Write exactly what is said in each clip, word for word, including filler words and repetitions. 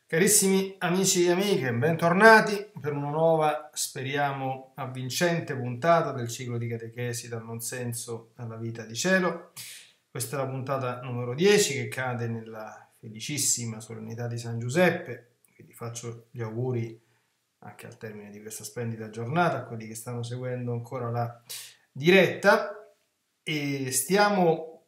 Carissimi amici e amiche, bentornati per una nuova, speriamo, avvincente puntata del ciclo di catechesi dal non senso alla vita di cielo. Questa è la puntata numero dieci che cade nella felicissima solennità di San Giuseppe, quindi faccio gli auguri anche al termine di questa splendida giornata a quelli che stanno seguendo ancora la diretta e stiamo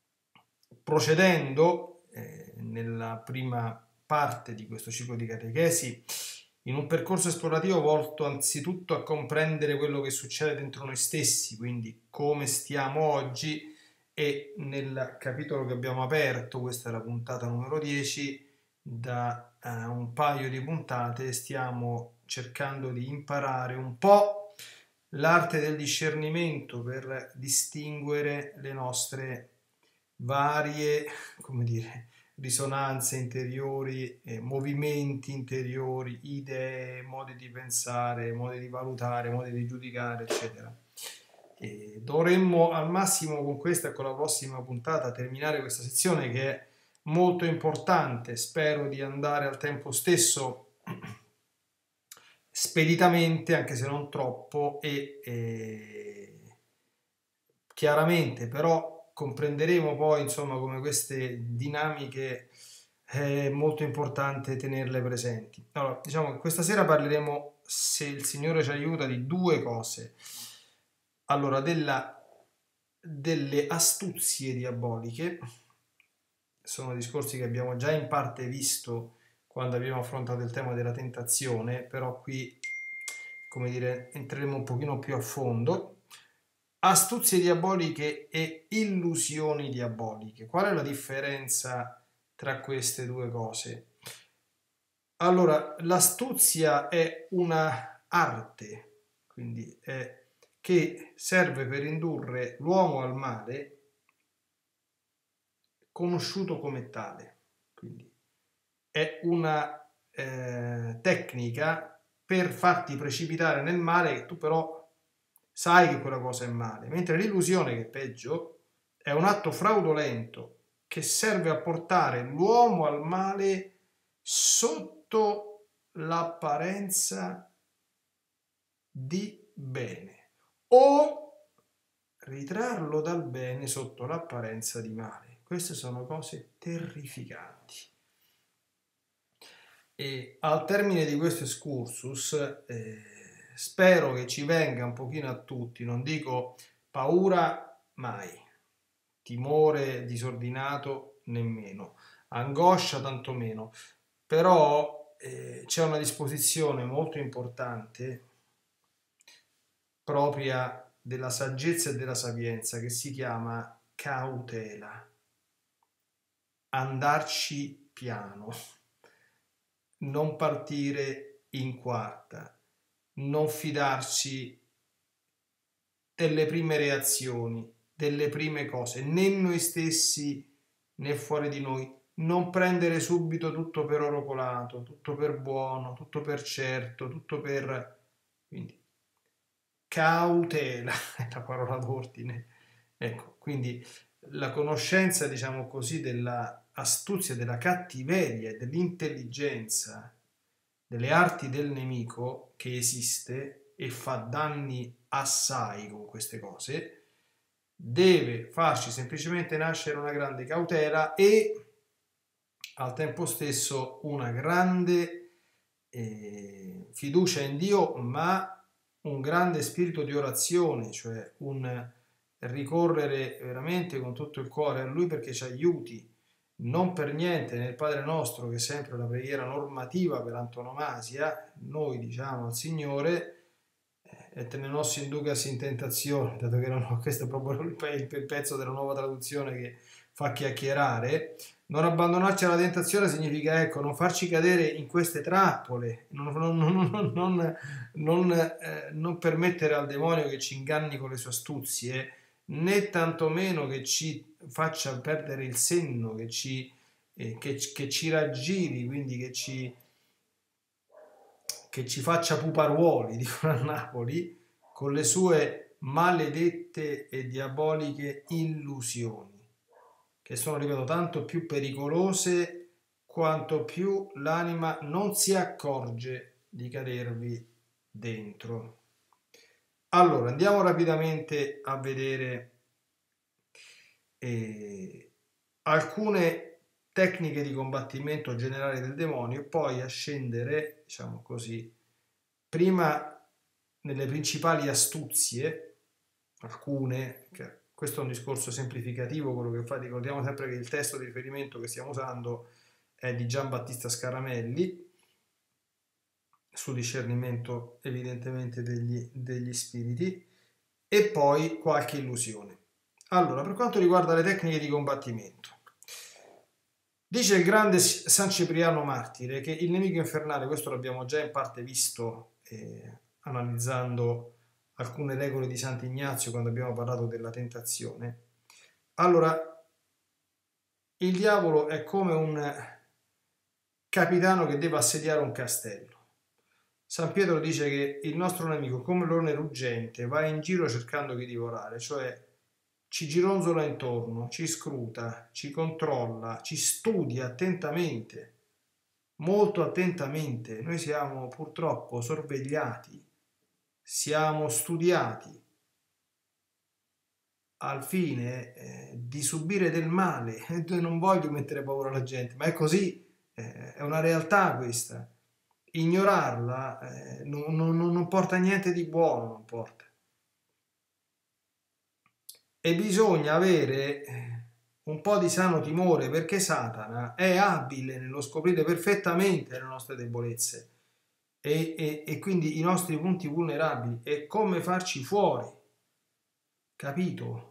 procedendo eh, nella prima parte di questo ciclo di catechesi in un percorso esplorativo volto anzitutto a comprendere quello che succede dentro noi stessi, quindi come stiamo oggi, e nel capitolo che abbiamo aperto, questa è la puntata numero dieci, da uh, un paio di puntate stiamo cercando di imparare un po' l'arte del discernimento per distinguere le nostre varie, come dire, risonanze interiori, eh, movimenti interiori, idee, modi di pensare, modi di valutare, modi di giudicare, eccetera. E dovremmo al massimo con questa e con la prossima puntata terminare questa sezione che è molto importante. Spero di andare al tempo stesso speditamente, anche se non troppo, e eh, chiaramente però comprenderemo poi insomma come queste dinamiche è molto importante tenerle presenti. Allora, diciamo che questa sera parleremo, se il Signore ci aiuta, di due cose. Allora, della, delle astuzie diaboliche, sono discorsi che abbiamo già in parte visto quando abbiamo affrontato il tema della tentazione, però qui, come dire, entreremo un pochino più a fondo. Astuzie diaboliche e illusioni diaboliche. Qual è la differenza tra queste due cose? Allora, l'astuzia è una arte, quindi è, che serve per indurre l'uomo al male, conosciuto come tale. Quindi è una eh, tecnica per farti precipitare nel male che tu però sai che quella cosa è male, mentre l'illusione, che è peggio, è un atto fraudolento che serve a portare l'uomo al male sotto l'apparenza di bene o ritrarlo dal bene sotto l'apparenza di male. Queste sono cose terrificanti. E al termine di questo excursus eh, spero che ci venga un pochino a tutti, non dico paura mai, timore disordinato nemmeno, angoscia tantomeno, però eh, c'è una disposizione molto importante propria della saggezza e della sapienza che si chiama cautela, andarci piano, non partire in quarta, non fidarci delle prime reazioni, delle prime cose, né noi stessi né fuori di noi, non prendere subito tutto per oro colato, tutto per buono, tutto per certo, tutto per... quindi cautela è la parola d'ordine. Ecco, quindi la conoscenza, diciamo così, della astuzia, della cattiveria e dell'intelligenza delle arti del nemico, che esiste e fa danni assai con queste cose, deve farci semplicemente nascere una grande cautela e al tempo stesso una grande eh, fiducia in Dio, ma un grande spirito di orazione, cioè un ricorrere veramente con tutto il cuore a Lui perché ci aiuti. Non per niente nel Padre nostro, che è sempre la preghiera normativa per antonomasia, noi diciamo al Signore et ne nos inducas in tentazione, dato che non, questo è proprio il pezzo della Nuova Traduzione che fa chiacchierare. Non abbandonarci alla tentazione significa, ecco, non farci cadere in queste trappole, non, non, non, non, non, eh, non permettere al demonio che ci inganni con le sue astuzie, né tantomeno che ci faccia perdere il senno, che ci, eh, che, che ci raggiri, quindi che ci, che ci faccia puparuoli, dicono a Napoli, con le sue maledette e diaboliche illusioni, che sono, ripeto, tanto più pericolose quanto più l'anima non si accorge di cadervi dentro. Allora, andiamo rapidamente a vedere eh, alcune tecniche di combattimento generale del demonio e poi a scendere, diciamo così, prima nelle principali astuzie, alcune, che questo è un discorso semplificativo, quello che fa, ricordiamo sempre che il testo di riferimento che stiamo usando è di Giambattista Scaramelli, sul discernimento evidentemente degli, degli spiriti, e poi qualche illusione. Allora, per quanto riguarda le tecniche di combattimento, dice il grande San Cipriano Martire che il nemico infernale, questo l'abbiamo già in parte visto eh, analizzando alcune regole di Sant'Ignazio quando abbiamo parlato della tentazione. Allora, il diavolo è come un capitano che deve assediare un castello. San Pietro dice che il nostro nemico, come l'orne ruggente, va in giro cercando di divorare, cioè ci gironzola intorno, ci scruta, ci controlla, ci studia attentamente, molto attentamente. Noi siamo purtroppo sorvegliati, siamo studiati al fine eh, di subire del male. Non voglio mettere paura alla gente, ma è così, eh, è una realtà questa. Ignorarla eh, non, non, non porta niente di buono, non porta. E bisogna avere un po' di sano timore, perché Satana è abile nello scoprire perfettamente le nostre debolezze e, e, e quindi i nostri punti vulnerabili e come farci fuori, capito?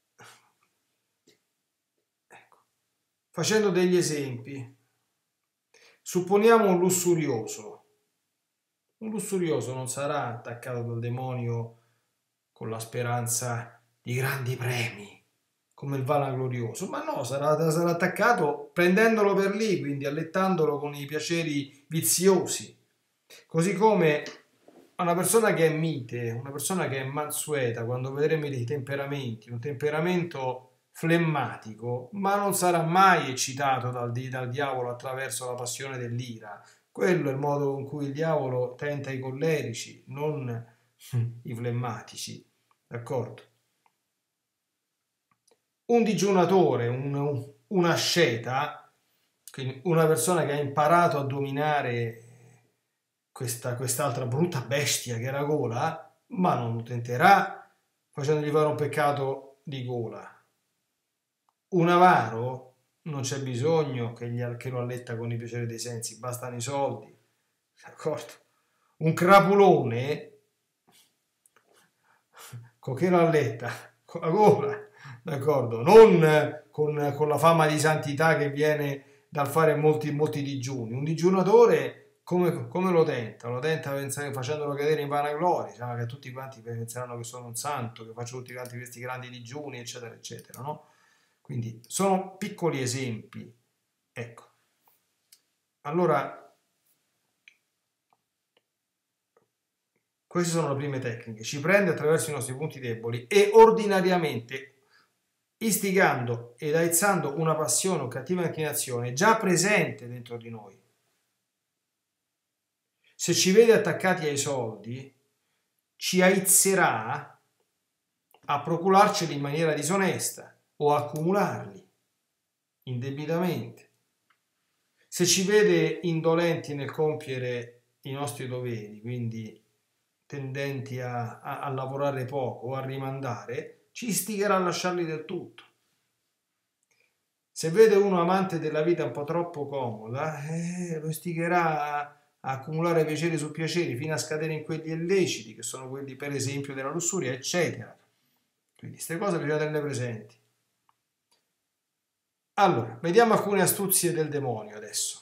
Ecco. Facendo degli esempi, supponiamo un lussurioso. Un lussurioso non sarà attaccato dal demonio con la speranza di grandi premi, come il vanaglorioso, ma no, sarà, sarà attaccato prendendolo per lì, quindi allettandolo con i piaceri viziosi. Così come una persona che è mite, una persona che è mansueta, quando vedremo i temperamenti, un temperamento flemmatico, ma non sarà mai eccitato dal, dal diavolo attraverso la passione dell'ira. Quello è il modo con cui il diavolo tenta i collerici, non i flemmatici, d'accordo? Un digiunatore, un, un asceta, quindi una persona che ha imparato a dominare questa, quest'altra brutta bestia che è la gola, ma non lo tenterà facendogli fare un peccato di gola. Un avaro non c'è bisogno che, gli, che lo alletta con i piaceri dei sensi, bastano i soldi, d'accordo? Un crapulone con che lo alletta? Con la gola, d'accordo? Non con, con la fama di santità che viene dal fare molti, molti digiuni. Un digiunatore come, come lo tenta? Lo tenta pensare, facendolo cadere in vanagloria, diciamo che tutti quanti penseranno che sono un santo, che faccio tutti quanti questi grandi digiuni, eccetera, eccetera, no? Quindi sono piccoli esempi, ecco. Allora, queste sono le prime tecniche. Ci prende attraverso i nostri punti deboli e ordinariamente, istigando ed aizzando una passione o cattiva inclinazione già presente dentro di noi. Se ci vede attaccati ai soldi, ci aizzerà a procurarceli in maniera disonesta o a accumularli indebitamente. Se ci vede indolenti nel compiere i nostri doveri, quindi tendenti a, a, a lavorare poco o a rimandare, ci istigherà a lasciarli del tutto. Se vede uno amante della vita un po' troppo comoda, eh, lo istigherà a, a accumulare piaceri su piaceri fino a scadere in quelli illeciti, che sono quelli per esempio della lussuria, eccetera. Quindi queste cose bisogna tenerle presenti. Allora, vediamo alcune astuzie del demonio adesso.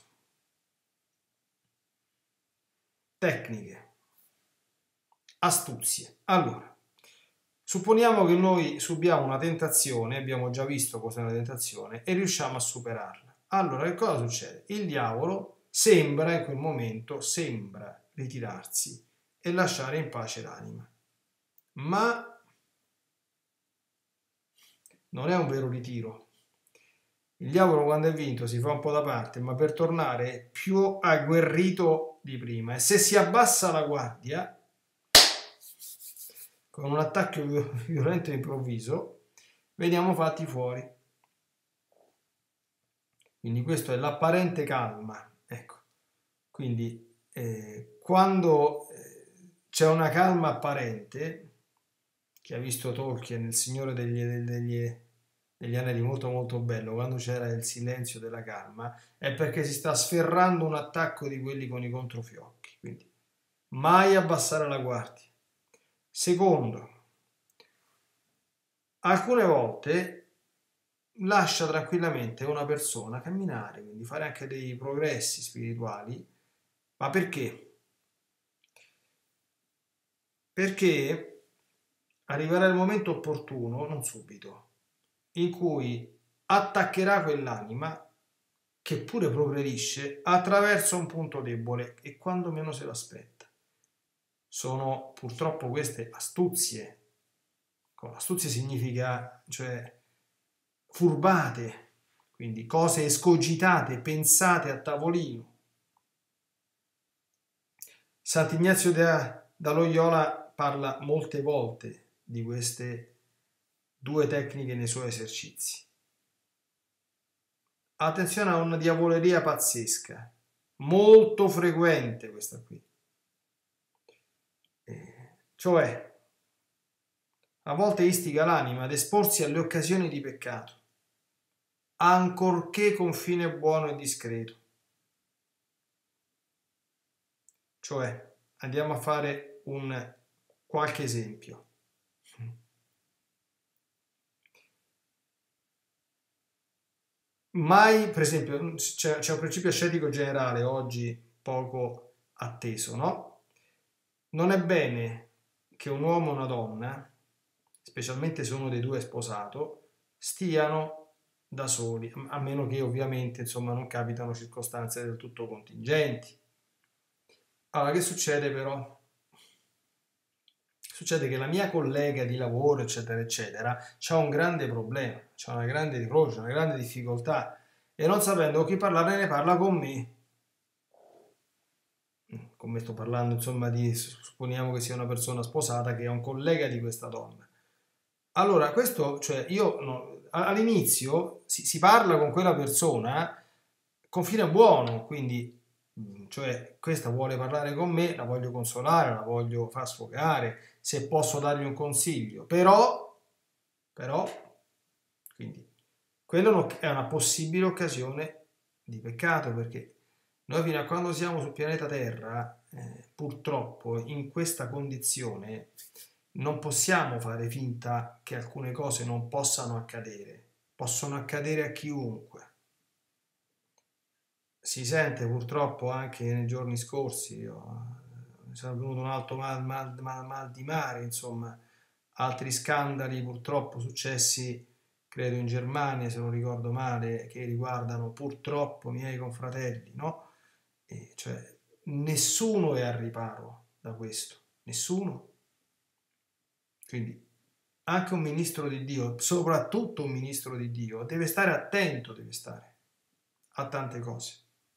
Tecniche. Astuzie. Allora, supponiamo che noi subiamo una tentazione, abbiamo già visto cos'è una tentazione, e riusciamo a superarla. Allora, che cosa succede? Il diavolo sembra in quel momento, sembra ritirarsi e lasciare in pace l'anima. Ma non è un vero ritiro. il diavolo quando è vinto si fa un po' da parte, ma per tornare è più agguerrito di prima. E se si abbassa la guardia, con un attacco violento e improvviso, veniamo fatti fuori. Quindi questo è l'apparente calma. Ecco. Quindi eh, quando eh, c'è una calma apparente, chi ha visto Tolkien, il Signore degli, degli, degli Anelli, molto molto bello, quando c'era il silenzio della calma, è perché si sta sferrando un attacco di quelli con i controfiocchi. Quindi mai abbassare la guardia. Secondo, alcune volte lascia tranquillamente una persona camminare, quindi fare anche dei progressi spirituali. Ma perché? Perché arriverà il momento opportuno, non subito, in cui attaccherà quell'anima che pure progredisce attraverso un punto debole e quando meno se l'aspetta. Sono purtroppo queste astuzie. Astuzie significa, cioè, furbate, quindi cose escogitate, pensate a tavolino. Sant'Ignazio da, da Loyola parla molte volte di queste due tecniche nei suoi esercizi. Attenzione a una diavoleria pazzesca, molto frequente questa qui. Eh, cioè, a volte istiga l'anima ad esporsi alle occasioni di peccato, ancorché con fine buono e discreto. Cioè, andiamo a fare un qualche esempio. Mai, per esempio, c'è, c'è un principio ascetico generale oggi poco atteso, no? Non è bene che un uomo e una donna, specialmente se uno dei due è sposato, stiano da soli, a meno che ovviamente, insomma, non capitano circostanze del tutto contingenti. Allora, che succede però? Succede che la mia collega di lavoro, eccetera, eccetera, c'ha un grande problema, c'ha una grande riprocio, una grande difficoltà e non sapendo con chi parlare ne parla con me. Con me sto parlando, insomma, di, supponiamo che sia una persona sposata che è un collega di questa donna. Allora, questo, cioè, io no, all'inizio si, si parla con quella persona con fine buono, quindi, cioè, questa vuole parlare con me, la voglio consolare, la voglio far sfogare, se posso dargli un consiglio, però, però, quindi, quello è una possibile occasione di peccato, perché noi fino a quando siamo sul pianeta Terra, eh, purtroppo in questa condizione non possiamo fare finta che alcune cose non possano accadere, possono accadere a chiunque. Si sente purtroppo anche nei giorni scorsi, io, mi sono venuto un altro mal, mal, mal, mal di mare, insomma, altri scandali purtroppo successi, credo in Germania se non ricordo male, che riguardano purtroppo i miei confratelli, no? E cioè, nessuno è al riparo da questo, nessuno. Quindi anche un ministro di Dio, soprattutto un ministro di Dio, deve stare attento, deve stare a tante cose.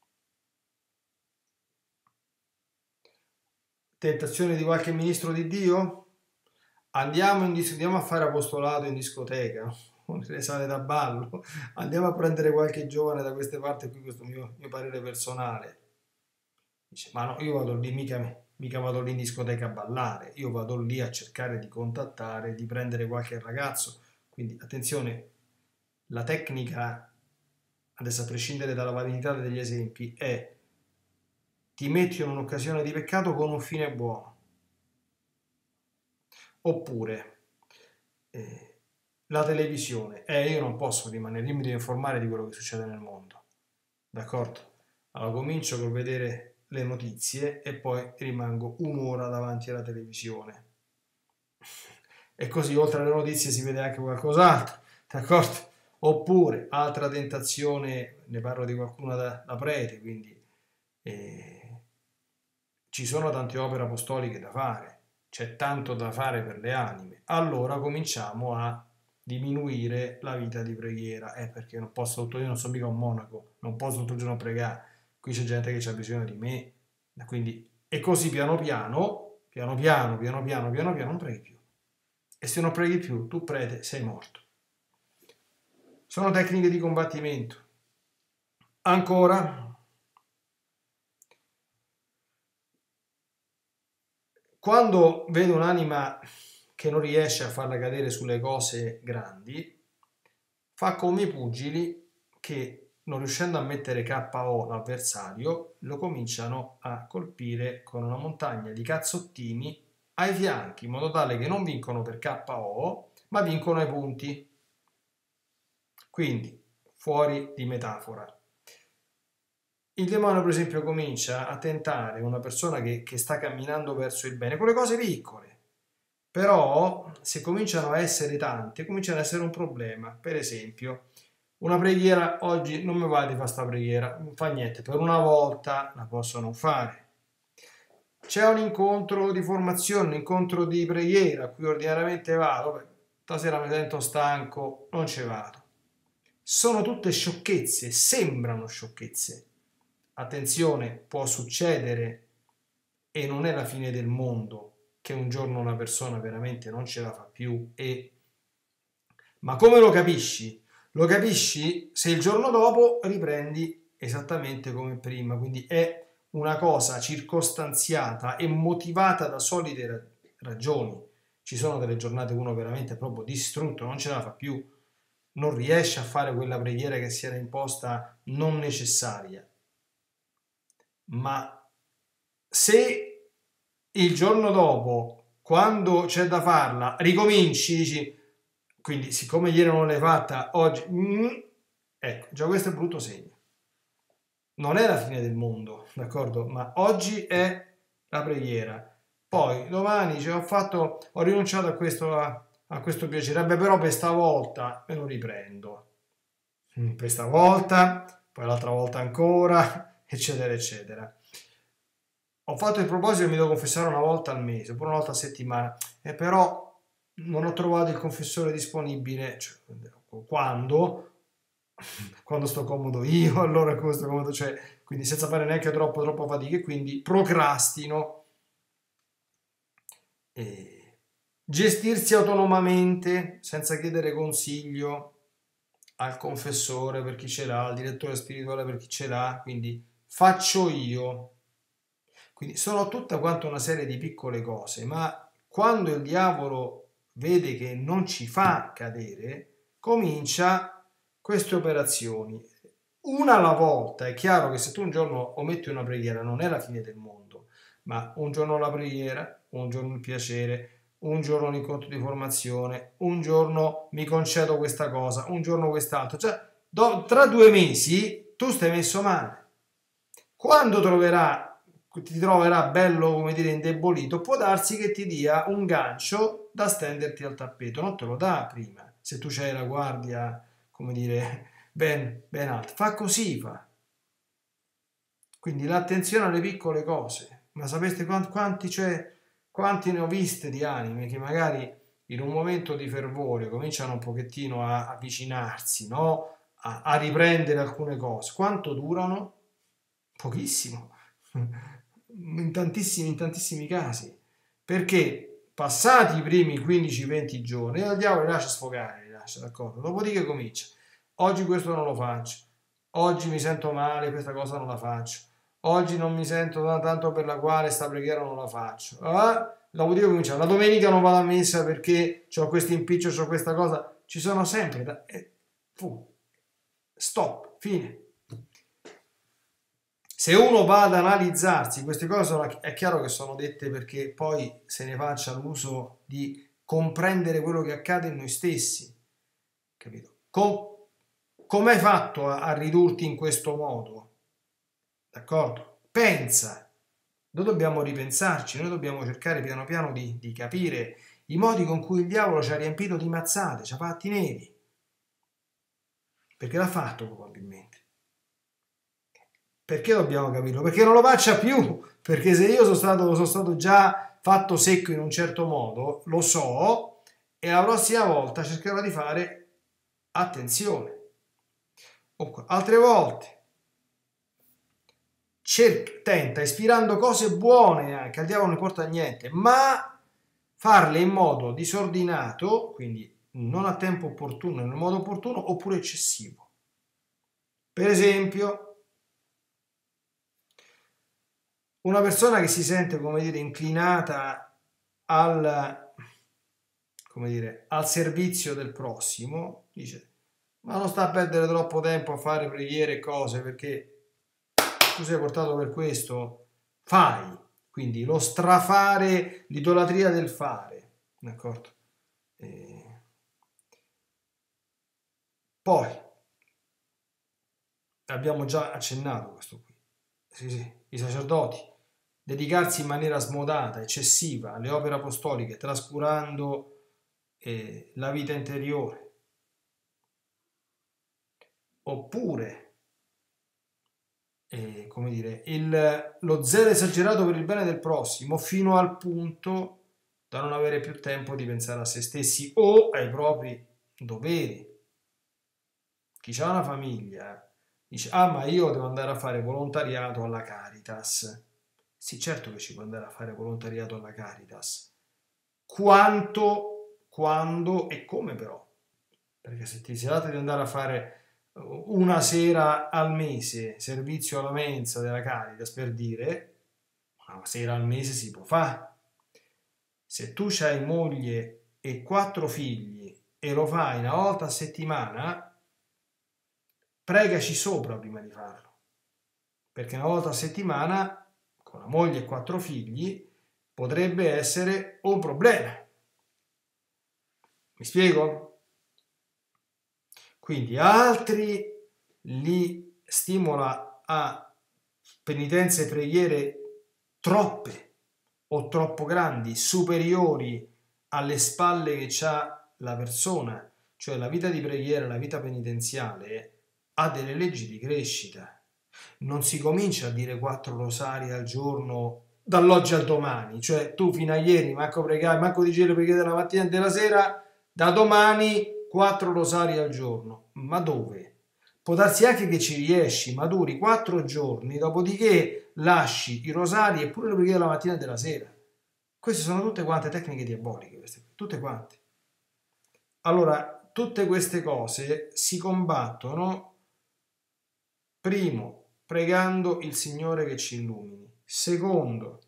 Tentazione di qualche ministro di Dio? Andiamo, in dis- andiamo a fare apostolato in discoteca, le sale da ballo, andiamo a prendere qualche giovane da queste parti, qui questo mio, mio parere personale. Dice, ma no, io vado lì, mica, mica vado lì in discoteca a ballare, io vado lì a cercare di contattare, di prendere qualche ragazzo. Quindi attenzione, la tecnica, adesso a prescindere dalla validità degli esempi, è ti metti in un'occasione di peccato con un fine buono. Oppure eh, la televisione, eh, io non posso rimanere, io mi devo informare di quello che succede nel mondo, d'accordo? Allora comincio col vedere le notizie e poi rimango un'ora davanti alla televisione e così oltre alle notizie si vede anche qualcos'altro, d'accordo? Oppure altra tentazione, ne parlo di qualcuno da, da prete, quindi eh, ci sono tante opere apostoliche da fare, c'è tanto da fare per le anime, allora cominciamo a diminuire la vita di preghiera. Eh, perché non posso tutto, io non sono mica un monaco, non posso tutto il giorno pregare, qui c'è gente che ha bisogno di me, quindi, e così piano piano, piano piano, piano piano, piano piano, non preghi più. E se non preghi più, tu prete, sei morto. Sono tecniche di combattimento. Ancora, quando vedo un'anima che non riesce a farla cadere sulle cose grandi, fa come i pugili che, non riuscendo a mettere K O l'avversario, lo cominciano a colpire con una montagna di cazzottini ai fianchi, in modo tale che non vincono per K O, ma vincono ai punti. Quindi, fuori di metafora. Il demonio, per esempio, comincia a tentare una persona che, che sta camminando verso il bene con le cose piccole. Però, se cominciano a essere tante, cominciano ad essere un problema. Per esempio, una preghiera, oggi non mi va di fare questa preghiera, non fa niente, per una volta la posso non fare. C'è un incontro di formazione, un incontro di preghiera a cui ordinariamente vado, beh, stasera mi sento stanco, non ci vado. Sono tutte sciocchezze, sembrano sciocchezze. Attenzione, può succedere e non è la fine del mondo che un giorno una persona veramente non ce la fa più e... Ma come lo capisci? Lo capisci se il giorno dopo riprendi esattamente come prima, quindi è una cosa circostanziata e motivata da solide ragioni. Ci sono delle giornate uno veramente proprio distrutto, non ce la fa più, non riesce a fare quella preghiera che si era imposta non necessaria. Ma se il giorno dopo, quando c'è da farla, ricominci, dici, quindi siccome ieri non l'hai fatta, oggi, mm, ecco, già questo è un brutto segno. Non è la fine del mondo, d'accordo? Ma oggi è la preghiera. Poi domani cioè, ho fatto, ho rinunciato a questo, a, a questo piacere, beh, però per stavolta me lo riprendo. Per stavolta, poi l'altra volta ancora, eccetera, eccetera. Ho fatto il proposito che mi devo confessare una volta al mese, oppure una volta a settimana, e però non ho trovato il confessore disponibile. Cioè, quando? Quando sto comodo io, allora come sto comodo, cioè, quindi senza fare neanche troppo, troppo fatica, e quindi procrastino. E gestirsi autonomamente, senza chiedere consiglio al confessore per chi ce l'ha, al direttore spirituale per chi ce l'ha, quindi faccio io. Quindi sono tutta quanta una serie di piccole cose, ma quando il diavolo vede che non ci fa cadere, comincia queste operazioni. Una alla volta. È chiaro che se tu un giorno ometti una preghiera non è la fine del mondo, ma un giorno la preghiera, un giorno il piacere, un giorno l'incontro di formazione, un giorno mi concedo questa cosa, un giorno quest'altro. Cioè, do, tra due mesi tu stai messo male. Quando troverà ti troverà bello, come dire, indebolito, può darsi che ti dia un gancio da stenderti al tappeto, non te lo dà prima, se tu c'hai la guardia, come dire, ben, ben alta. Fa così, fa. Quindi l'attenzione alle piccole cose. Ma sapeste quanti, quanti, cioè, quanti ne ho viste di anime che magari in un momento di fervore cominciano un pochettino a avvicinarsi, no? A, a riprendere alcune cose. Quanto durano? Pochissimo. In tantissimi, in tantissimi casi, perché passati i primi quindici venti giorni il diavolo li lascia sfogare, li lascia, d'accordo? Dopodiché comincia, oggi questo non lo faccio, oggi mi sento male, questa cosa non la faccio, oggi non mi sento tanto per la quale sta preghiera non la faccio, ah, dopodiché comincia, la domenica non vado a messa perché ho questo impiccio, ho questa cosa, ci sono sempre da... eh, fu, stop, fine. Se uno va ad analizzarsi, queste cose sono, è chiaro che sono dette perché poi se ne faccia l'uso di comprendere quello che accade in noi stessi, capito? Com, come hai fatto a, a ridurti in questo modo? D'accordo? Pensa, noi dobbiamo ripensarci, noi dobbiamo cercare piano piano di, di capire i modi con cui il diavolo ci ha riempito di mazzate, ci ha fatti neri, perché l'ha fatto probabilmente. Perché dobbiamo capirlo? Perché non lo faccia più, perché se io sono stato, sono stato già fatto secco in un certo modo, lo so, e la prossima volta cercherò di fare attenzione. Altre volte cerca, tenta, ispirando cose buone anche, al diavolo non importa niente, ma farle in modo disordinato, quindi non a tempo opportuno, nel modo opportuno, oppure eccessivo. Per esempio, una persona che si sente, come dire, inclinata al, come dire, al servizio del prossimo, dice, ma non sta a perdere troppo tempo a fare preghiere e cose, perché tu sei portato per questo, fai. Quindi lo strafare, l'idolatria del fare, d'accordo? E... Poi, abbiamo già accennato questo qui, sì, sì, i sacerdoti, dedicarsi in maniera smodata, eccessiva alle opere apostoliche, trascurando eh, la vita interiore. Oppure, eh, come dire, il, lo zelo esagerato per il bene del prossimo fino al punto da non avere più tempo di pensare a se stessi o ai propri doveri. Chi ha una famiglia dice, ah, ma io devo andare a fare volontariato alla Caritas. Sì, certo che ci può andare a fare volontariato alla Caritas. Quanto, quando e come però? Perché se ti si tratta di andare a fare una sera al mese servizio alla mensa della Caritas, per dire, una sera al mese si può fare. Se tu hai moglie e quattro figli e lo fai una volta a settimana, pregaci sopra prima di farlo, perché una volta a settimana con la moglie e quattro figli potrebbe essere un problema. Mi spiego? Quindi altri li stimola a penitenze e preghiere troppe o troppo grandi, superiori alle spalle che ha la persona, cioè la vita di preghiera, la vita penitenziale ha delle leggi di crescita. Non si comincia a dire quattro rosari al giorno dall'oggi al domani, cioè tu fino a ieri manco pregavi, manco dicevi le preghiere della mattina e della sera, da domani quattro rosari al giorno. Ma dove? Può darsi anche che ci riesci, ma duri quattro giorni, dopodiché lasci i rosari e pure le preghiere della mattina e della sera. Queste sono tutte quante tecniche diaboliche, queste, tutte quante. Allora, tutte queste cose si combattono, primo, pregando il Signore che ci illumini. Secondo,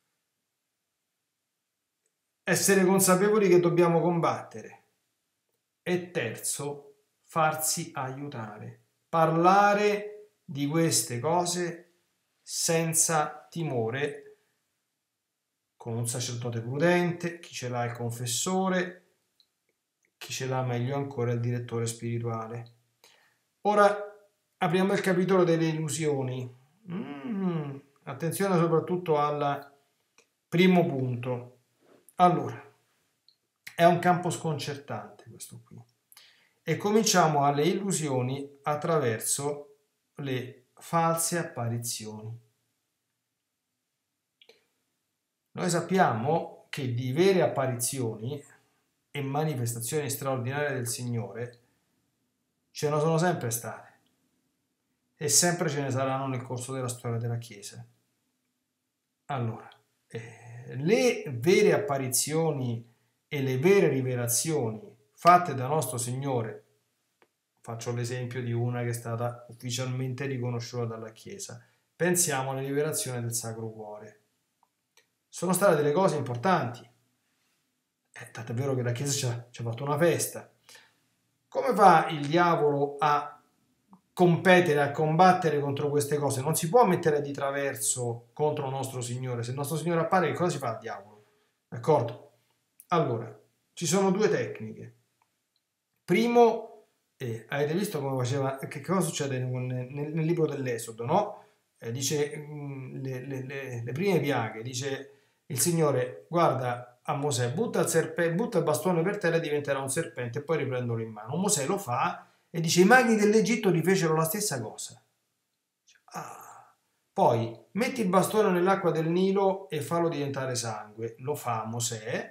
essere consapevoli che dobbiamo combattere. E terzo, farsi aiutare. Parlare di queste cose senza timore, con un sacerdote prudente, chi ce l'ha il confessore, chi ce l'ha meglio ancora il direttore spirituale. Ora apriamo il capitolo delle illusioni. Mm, attenzione soprattutto al primo punto. Allora, è un campo sconcertante questo qui. E cominciamo alle illusioni attraverso le false apparizioni. Noi sappiamo che di vere apparizioni e manifestazioni straordinarie del Signore ce ne sono sempre state e sempre ce ne saranno nel corso della storia della Chiesa. Allora, eh, le vere apparizioni e le vere rivelazioni fatte da nostro Signore, faccio l'esempio di una che è stata ufficialmente riconosciuta dalla Chiesa, pensiamo alla rivelazione del Sacro Cuore. Sono state delle cose importanti, eh, tant'è vero che la Chiesa ci ha, ci ha fatto una festa. Come fa il diavolo a competere, a combattere contro queste cose? Non si può mettere di traverso contro il nostro Signore. Se il nostro Signore appare, che cosa si fa al diavolo? D'accordo? Allora, ci sono due tecniche. Primo, eh, avete visto come faceva, che cosa succede nel, nel, nel libro dell'Esodo, no? Eh, dice, mh, le, le, le, le prime piaghe, dice il Signore, guarda a Mosè, butta il, serpe, butta il bastone per terra e diventerà un serpente e poi riprendolo in mano. Mosè lo fa e dice, i maghi dell'Egitto rifecero la stessa cosa. Ah. Poi, metti il bastone nell'acqua del Nilo e fallo diventare sangue. Lo fa Mosè,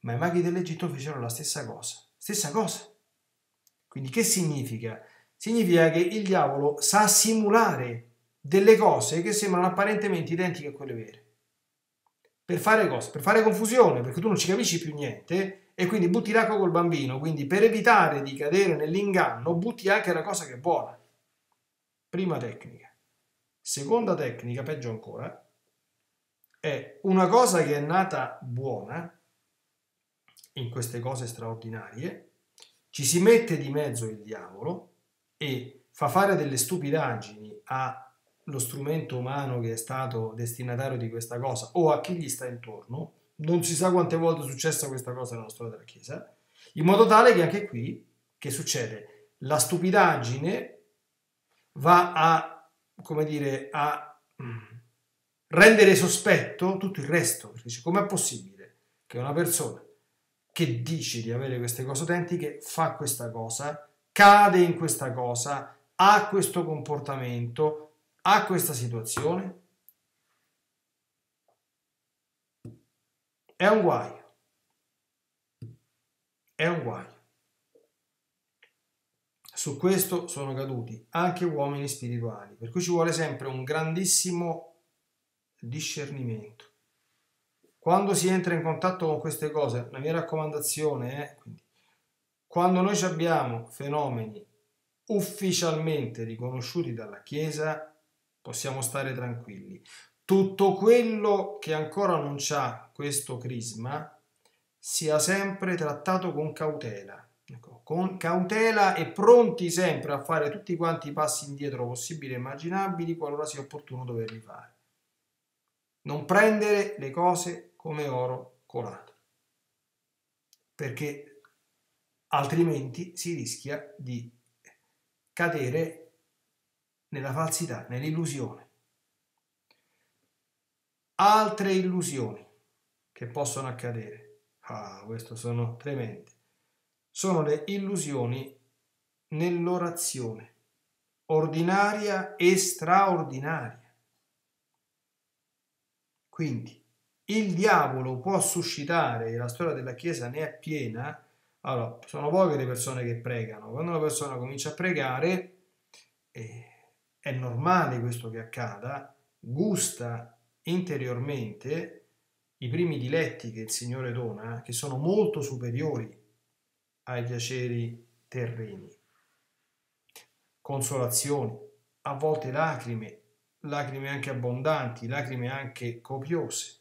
ma i maghi dell'Egitto fecero la stessa cosa. Stessa cosa. Quindi che significa? Significa che il diavolo sa simulare delle cose che sembrano apparentemente identiche a quelle vere. Per fare cosa? Per fare confusione, perché tu non ci capisci più niente e quindi butti l'acqua col bambino. Quindi per evitare di cadere nell'inganno butti anche la cosa che è buona. Prima tecnica. Seconda tecnica, peggio ancora, è una cosa che è nata buona in queste cose straordinarie, ci si mette di mezzo il diavolo e fa fare delle stupidaggini allo strumento umano che è stato destinatario di questa cosa o a chi gli sta intorno. Non si sa quante volte è successa questa cosa nella storia della Chiesa, in modo tale che anche qui, che succede? La stupidaggine va a, come dire, a rendere sospetto tutto il resto, perché dice, com'è possibile che una persona che dice di avere queste cose autentiche fa questa cosa, cade in questa cosa, ha questo comportamento, ha questa situazione? È un guaio. È un guaio. Su questo sono caduti anche uomini spirituali, per cui ci vuole sempre un grandissimo discernimento. Quando si entra in contatto con queste cose, la mia raccomandazione è, quindi, quando noi abbiamo fenomeni ufficialmente riconosciuti dalla Chiesa, possiamo stare tranquilli. Tutto quello che ancora non ha questo crisma sia sempre trattato con cautela, ecco, con cautela e pronti sempre a fare tutti quanti i passi indietro possibili e immaginabili qualora sia opportuno doverli fare. Non prendere le cose come oro colato, perché altrimenti si rischia di cadere nella falsità, nell'illusione. Altre illusioni che possono accadere, ah, queste sono tremende, sono le illusioni nell'orazione, ordinaria e straordinaria. Quindi il diavolo può suscitare, e la storia della Chiesa ne è piena. Allora, sono poche le persone che pregano. Quando una persona comincia a pregare, eh, è normale questo che accada, gusta interiormente i primi diletti che il Signore dona, che sono molto superiori ai piaceri terreni. Consolazioni, a volte lacrime, lacrime anche abbondanti, lacrime anche copiose.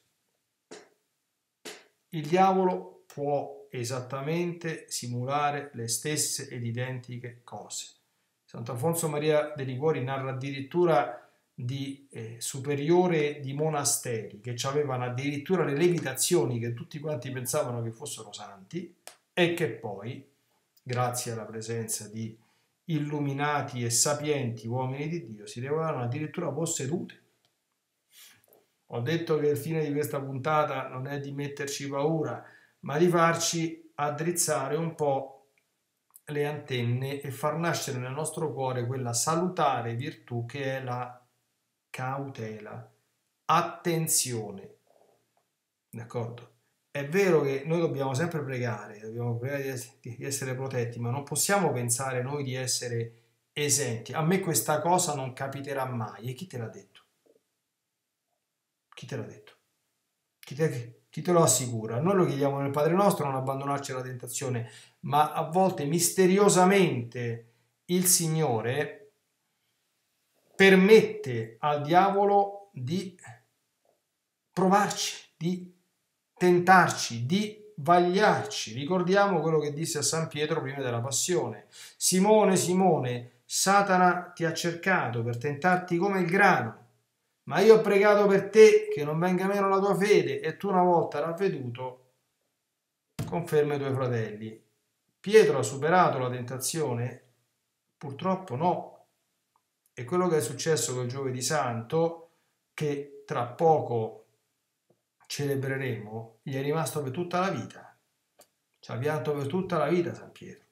Il diavolo può esattamente simulare le stesse ed identiche cose. Sant'Alfonso Maria de' Liguori narra addirittura di eh, superiore di monasteri che avevano addirittura le levitazioni che tutti quanti pensavano che fossero santi e che poi, grazie alla presenza di illuminati e sapienti uomini di Dio, si rivelavano addirittura possedute. Ho detto che il fine di questa puntata non è di metterci paura, ma di farci addrizzare un po' le antenne e far nascere nel nostro cuore quella salutare virtù che è la cautela. Attenzione, d'accordo? È vero che noi dobbiamo sempre pregare, dobbiamo pregare di essere protetti, ma non possiamo pensare noi di essere esenti. A me questa cosa non capiterà mai. E chi te l'ha detto? Chi te l'ha detto? Chi te, chi te lo assicura? Noi lo chiediamo nel Padre nostro, non abbandonarci alla tentazione, ma a volte misteriosamente il Signore permette al diavolo di provarci, di tentarci, di vagliarci. Ricordiamo quello che disse a San Pietro prima della passione: Simone, Simone, Satana ti ha cercato per tentarti come il grano, ma io ho pregato per te che non venga meno la tua fede, e tu, una volta ravveduto, conferma i tuoi fratelli. Pietro ha superato la tentazione? Purtroppo no. E quello che è successo quel giovedì santo, che tra poco celebreremo, gli è rimasto per tutta la vita. Ci ha pianto per tutta la vita San Pietro.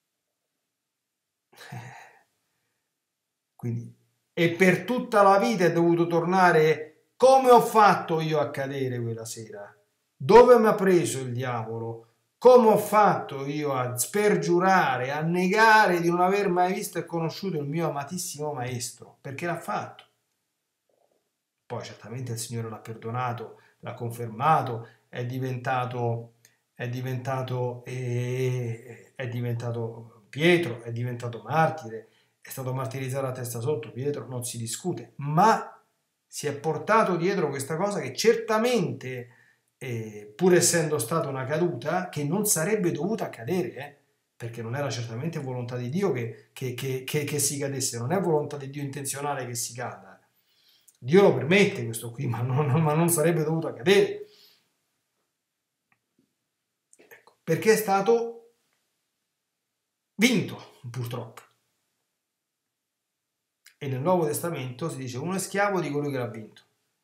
Quindi, e per tutta la vita è dovuto tornare: come ho fatto io a cadere quella sera? Dove mi ha preso il diavolo? Come ho fatto io a spergiurare, a negare di non aver mai visto e conosciuto il mio amatissimo maestro? Perché l'ha fatto. Poi certamente il Signore l'ha perdonato, l'ha confermato, è diventato, è diventato, eh, è diventato Pietro, è diventato martire, è stato martirizzato a testa sotto, Pietro, non si discute, ma si è portato dietro questa cosa che certamente, eh, pur essendo stata una caduta, che non sarebbe dovuta accadere, eh, perché non era certamente volontà di Dio che, che, che, che, che si cadesse, non è volontà di Dio intenzionale che si cada. Dio lo permette questo qui, ma non, ma non sarebbe dovuto accadere. Ecco, perché è stato vinto, purtroppo. E nel Nuovo Testamento si dice uno è schiavo di colui che l'ha vinto.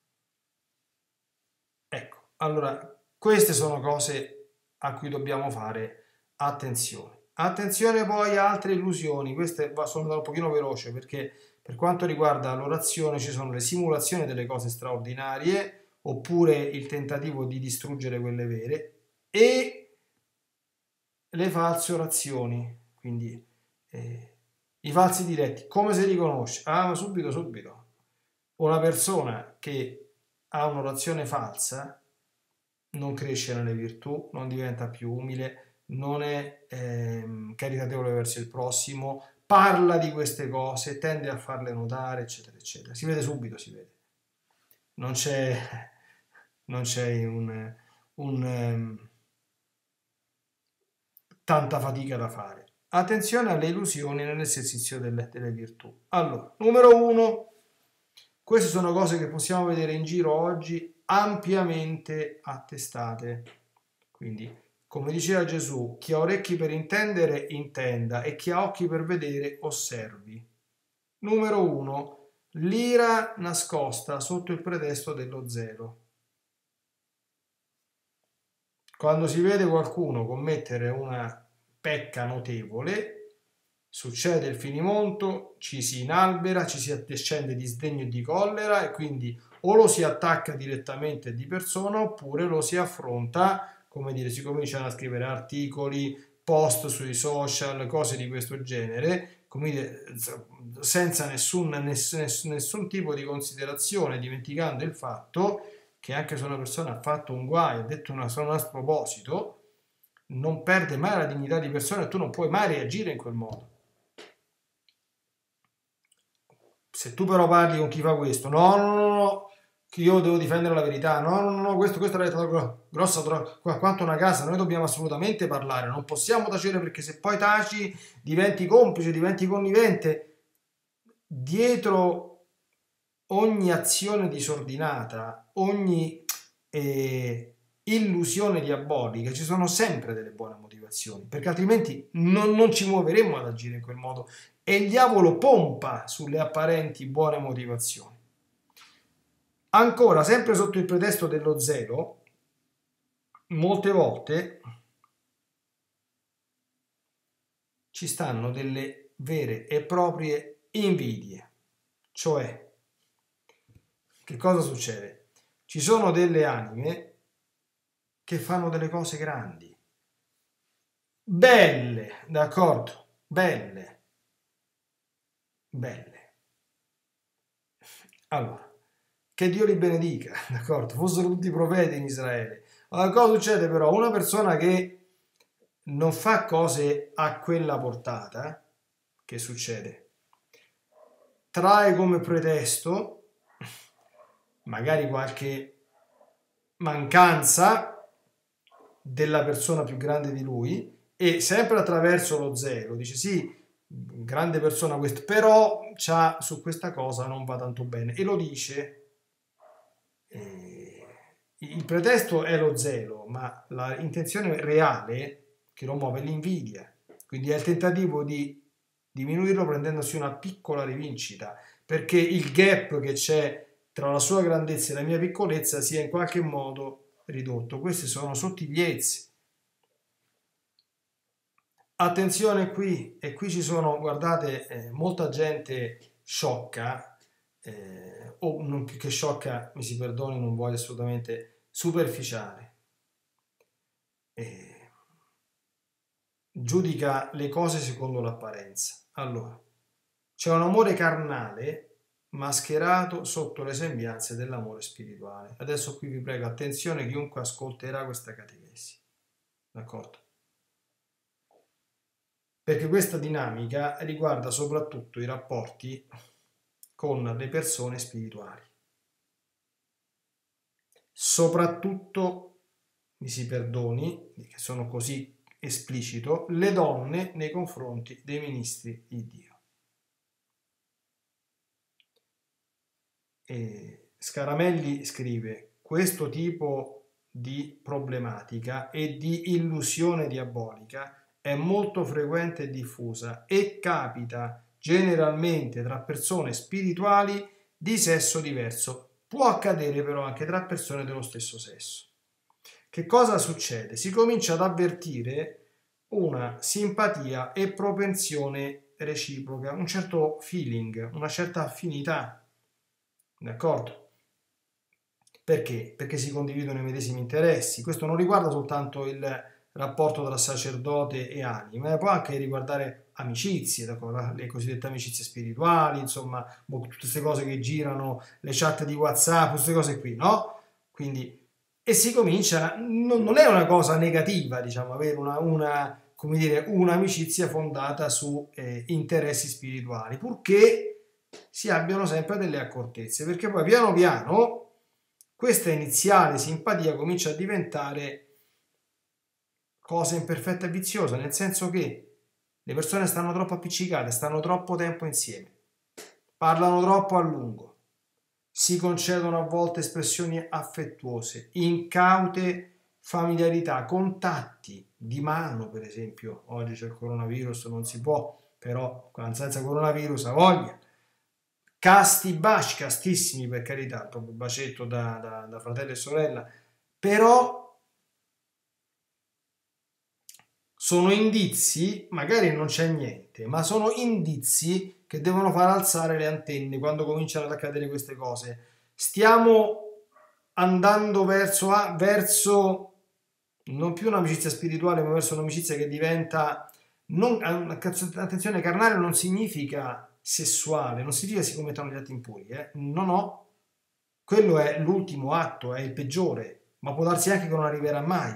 Ecco, allora, queste sono cose a cui dobbiamo fare attenzione. Attenzione poi a altre illusioni, queste sono andato un pochino veloce perché per quanto riguarda l'orazione ci sono le simulazioni delle cose straordinarie oppure il tentativo di distruggere quelle vere e le false orazioni, quindi eh, i falsi diretti. Come si riconosce? Ah, ma subito, subito. Una persona che ha un'orazione falsa non cresce nelle virtù, non diventa più umile, non è ehm, caritatevole verso il prossimo, parla di queste cose, tende a farle notare, eccetera, eccetera. Si vede subito, si vede. Non c'è, non c'è un, un, um, tanta fatica da fare. Attenzione alle illusioni nell'esercizio delle, delle virtù. Allora, numero uno, queste sono cose che possiamo vedere in giro oggi ampiamente attestate. Quindi, come diceva Gesù, chi ha orecchi per intendere, intenda, e chi ha occhi per vedere, osservi. Numero uno, l'ira nascosta sotto il pretesto dello zelo. Quando si vede qualcuno commettere una pecca notevole, succede il finimondo, ci si inalbera, ci si accende di sdegno e di collera e quindi o lo si attacca direttamente di persona oppure lo si affronta, come dire, si cominciano a scrivere articoli, post sui social, cose di questo genere, come dire, senza nessun, nessun, nessun tipo di considerazione, dimenticando il fatto che anche se una persona ha fatto un guaio, ha detto una sola a sproposito, non perde mai la dignità di persona e tu non puoi mai reagire in quel modo. Se tu però parli con chi fa questo, no, no, no, no, che io devo difendere la verità, no, no, no, questo, questo è la grossa, quanto una casa, noi dobbiamo assolutamente parlare, non possiamo tacere perché se poi taci diventi complice, diventi connivente. Dietro ogni azione disordinata, ogni eh, illusione diabolica, ci sono sempre delle buone motivazioni, perché altrimenti non, non ci muoveremo ad agire in quel modo e il diavolo pompa sulle apparenti buone motivazioni. Ancora, sempre sotto il pretesto dello zelo, molte volte ci stanno delle vere e proprie invidie, cioè che cosa succede? Ci sono delle anime che fanno delle cose grandi, belle, d'accordo? Belle, belle. Allora, che Dio li benedica, d'accordo? Fossero tutti profeti in Israele. Allora, cosa succede però? Una persona che non fa cose a quella portata, che succede? Trae come pretesto magari qualche mancanza della persona più grande di lui e sempre attraverso lo zelo dice sì, grande persona questo, però c'ha, su questa cosa non va tanto bene e lo dice. Eh, il pretesto è lo zelo, ma l'intenzione reale che lo muove è l'invidia, quindi è il tentativo di diminuirlo prendendosi una piccola rivincita, perché il gap che c'è tra la sua grandezza e la mia piccolezza sia in qualche modo ridotto. Queste sono sottigliezze. Attenzione qui, e qui ci sono, guardate, eh, molta gente sciocca, eh, o non più che sciocca, mi si perdoni, non voglio assolutamente, superficiale. eh, giudica le cose secondo l'apparenza. Allora, c'è un amore carnale mascherato sotto le sembianze dell'amore spirituale. Adesso qui vi prego, attenzione chiunque ascolterà questa catechesi, d'accordo? Perché questa dinamica riguarda soprattutto i rapporti con le persone spirituali. Soprattutto, mi si perdoni, che sono così esplicito, le donne nei confronti dei ministri di Dio. E Scaramelli scrive: questo tipo di problematica e di illusione diabolica è molto frequente e diffusa e capita generalmente tra persone spirituali di sesso diverso. Può accadere però anche tra persone dello stesso sesso. Che cosa succede? Si comincia ad avvertire una simpatia e propensione reciproca, un certo feeling, una certa affinità, d'accordo? Perché? Perché si condividono i medesimi interessi. Questo non riguarda soltanto il rapporto tra sacerdote e anima, ma può anche riguardare amicizie, d'accordo? Le cosiddette amicizie spirituali, insomma, tutte queste cose che girano, le chat di WhatsApp, queste cose qui, no? Quindi, e si comincia, non, non è una cosa negativa, diciamo, avere una, una come dire, un'amicizia fondata su eh, interessi spirituali, purché si abbiano sempre delle accortezze, perché poi piano piano questa iniziale simpatia comincia a diventare cosa imperfetta e viziosa, nel senso che le persone stanno troppo appiccicate, stanno troppo tempo insieme, parlano troppo a lungo, si concedono a volte espressioni affettuose, incaute familiarità, contatti di mano, per esempio. Oggi c'è il coronavirus, non si può, però senza coronavirus ha voglia. Casti baci, castissimi per carità, proprio bacetto da, da, da fratello e sorella, però sono indizi, magari non c'è niente, ma sono indizi che devono far alzare le antenne quando cominciano ad accadere queste cose. Stiamo andando verso, verso non più un'amicizia spirituale, ma verso un'amicizia che diventa, non, attenzione, carnale non significa sessuale, non significa che si commettono gli atti impuri, eh? No, no, quello è l'ultimo atto, è il peggiore, ma può darsi anche che non arriverà mai,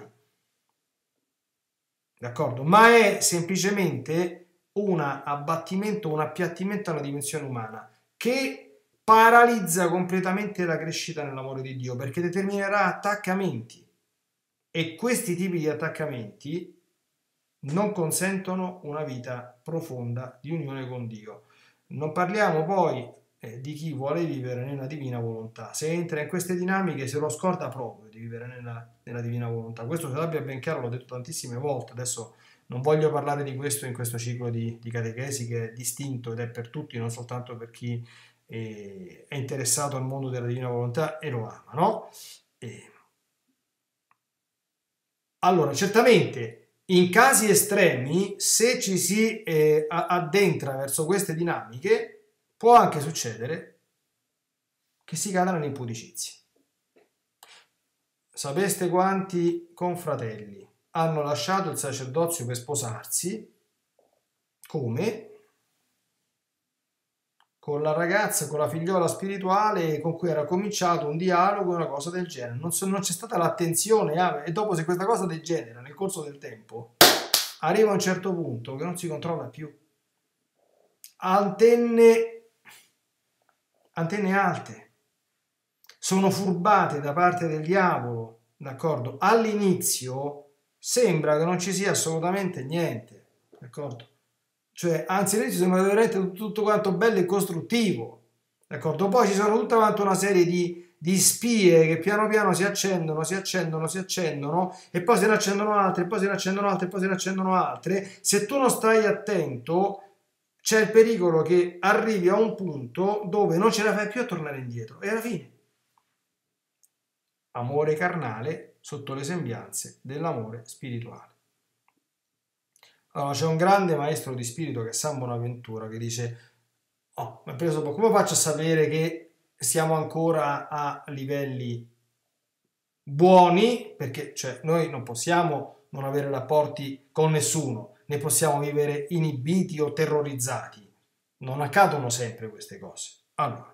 d'accordo? Ma è semplicemente un abbattimento, un appiattimento alla dimensione umana che paralizza completamente la crescita nell'amore di Dio, perché determinerà attaccamenti, e questi tipi di attaccamenti non consentono una vita profonda di unione con Dio. Non parliamo poi eh, di chi vuole vivere nella divina volontà. Se entra in queste dinamiche se lo scorda proprio di vivere nella, nella divina volontà. Questo se l'abbia ben chiaro, l'ho detto tantissime volte. Adesso non voglio parlare di questo in questo ciclo di, di catechesi che è distinto ed è per tutti, non soltanto per chi eh, è interessato al mondo della divina volontà e lo ama, no? E... Allora, certamente in casi estremi, se ci si eh, addentra verso queste dinamiche, può anche succedere che si cada nell'impudicizia. Sapeste quanti confratelli hanno lasciato il sacerdozio per sposarsi? Come? Con la ragazza, con la figliola spirituale con cui era cominciato un dialogo, una cosa del genere. Non, so, non c'è stata l'attenzione, eh? E dopo, se questa cosa degenera nel corso del tempo, arriva a un certo punto che non si controlla più. Antenne, antenne alte, sono furbate da parte del diavolo, d'accordo? All'inizio sembra che non ci sia assolutamente niente, d'accordo? Cioè, anzi, all'inizio sembra veramente tutto quanto bello e costruttivo, d'accordo? Poi ci sono tutta quanta una serie di, di spie che piano piano si accendono, si accendono, si accendono, e poi se ne accendono altre, e poi se ne accendono altre, e poi se ne accendono altre. Se tu non stai attento, c'è il pericolo che arrivi a un punto dove non ce la fai più a tornare indietro, e alla fine amore carnale sotto le sembianze dell'amore spirituale. Allora, c'è un grande maestro di spirito che è San Bonaventura che dice: oh, ma preso, come faccio a sapere che siamo ancora a livelli buoni? Perché cioè, noi non possiamo non avere rapporti con nessuno, né possiamo vivere inibiti o terrorizzati. Non accadono sempre queste cose. Allora,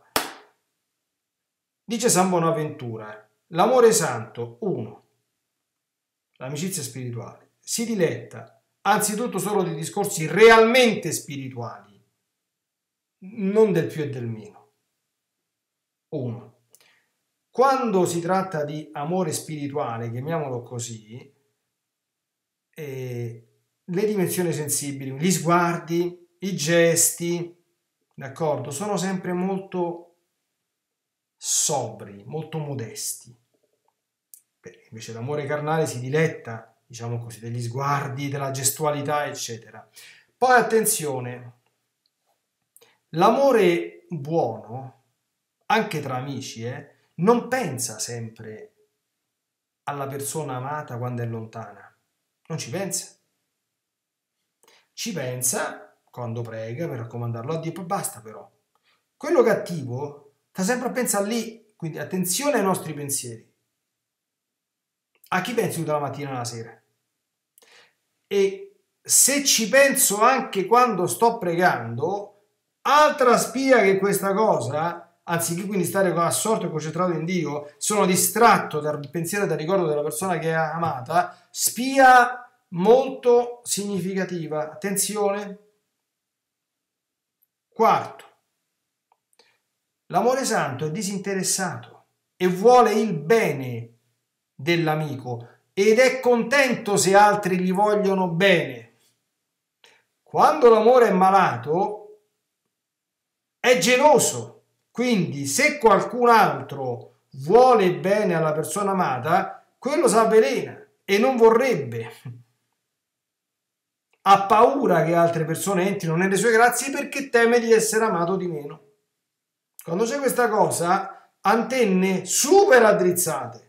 dice San Bonaventura, l'amore santo, uno, l'amicizia spirituale, si diletta anzitutto solo di discorsi realmente spirituali, non del più e del meno. Uno. Quando si tratta di amore spirituale, chiamiamolo così, eh, le dimensioni sensibili, gli sguardi, i gesti, d'accordo, sono sempre molto sobri, molto modesti. Beh, invece l'amore carnale si diletta, diciamo così, degli sguardi, della gestualità, eccetera. Poi attenzione, l'amore buono, anche tra amici, eh, non pensa sempre alla persona amata quando è lontana, non ci pensa. Ci pensa quando prega per raccomandarlo a Dio, poi basta però. Quello cattivo sta sempre a pensare lì, quindi attenzione ai nostri pensieri. A chi pensi tutta la mattina e la sera? E se ci penso anche quando sto pregando, altra spia che questa cosa, anziché quindi stare assorto e concentrato in Dio, sono distratto dal pensiero e dal ricordo della persona che è amata, spia molto significativa. Attenzione. Quarto, l'amore santo è disinteressato e vuole il bene dell'amico ed è contento se altri gli vogliono bene. Quando l'amore è malato, è geloso. Quindi se qualcun altro vuole bene alla persona amata, quello si avvelena e non vorrebbe. Ha paura che altre persone entrino nelle sue grazie perché teme di essere amato di meno. Quando c'è questa cosa, antenne super addrizzate.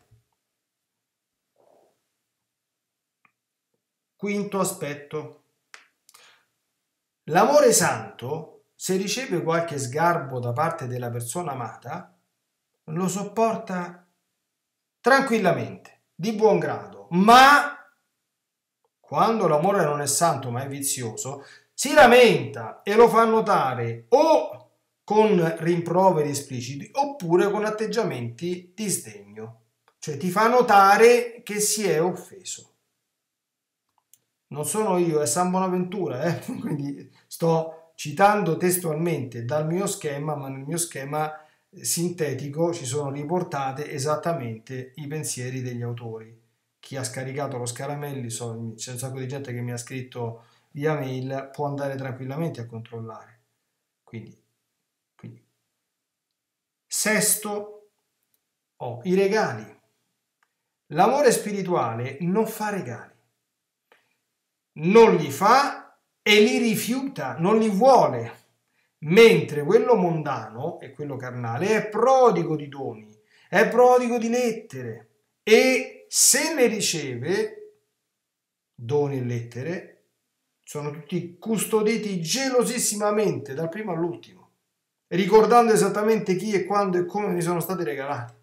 Quinto aspetto. L'amore santo, se riceve qualche sgarbo da parte della persona amata, lo sopporta tranquillamente, di buon grado, ma quando l'amore non è santo ma è vizioso, si lamenta e lo fa notare o con rimproveri espliciti oppure con atteggiamenti di sdegno, cioè ti fa notare che si è offeso. Non sono io, è San Bonaventura, eh? Quindi sto citando testualmente dal mio schema, ma nel mio schema sintetico ci sono riportate esattamente i pensieri degli autori. Chi ha scaricato lo Scaramelli, so, c'è un sacco di gente che mi ha scritto via mail, può andare tranquillamente a controllare. Quindi, quindi. Sesto, ho i regali. L'amore spirituale non fa regali. Non li fa e li rifiuta, non li vuole, mentre quello mondano e quello carnale è prodigo di doni, è prodigo di lettere e se ne riceve doni e lettere sono tutti custoditi gelosissimamente dal primo all'ultimo, ricordando esattamente chi e quando e come mi sono stati regalati.